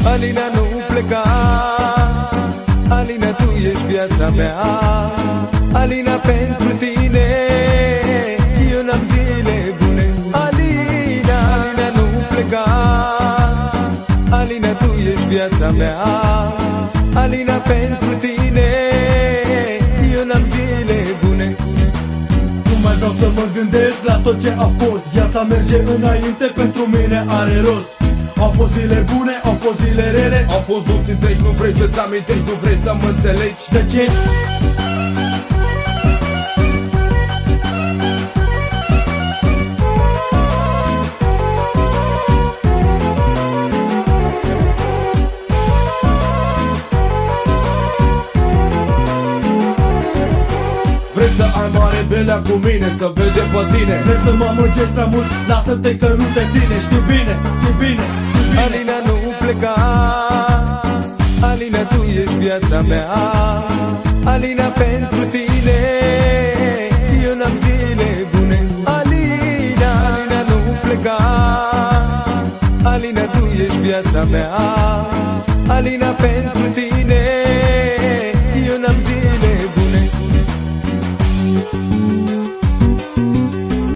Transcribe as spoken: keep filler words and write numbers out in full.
Alina, nu pleca, Alina, tu ești viața mea. Alina, pentru tine eu n-am zile bune. Alina, Alina, nu pleca, Alina, tu ești viața mea. Alina, pentru tine eu n-am zile bune. Nu mai vreau să mă gândesc la tot ce a fost. Viața merge înainte, pentru mine are rost. Au fost zile bune, au fost zile rele, au fost nopți întregi, nu vrei să-ți amintești, nu vrei să mă înțelegi. De ce? Vrei să ai mare belea cu mine, să vede pe tine. Vrei să mă amăgești prea mult, lasă-te că nu te ține. Știi bine, știi bine, știi bine. Alina, nu pleca, Alina, tu ești viața mea. Alina, pentru tine eu n-am zile bune. Alina, Alina, nu pleca, Alina, tu ești viața mea. Alina, pentru tine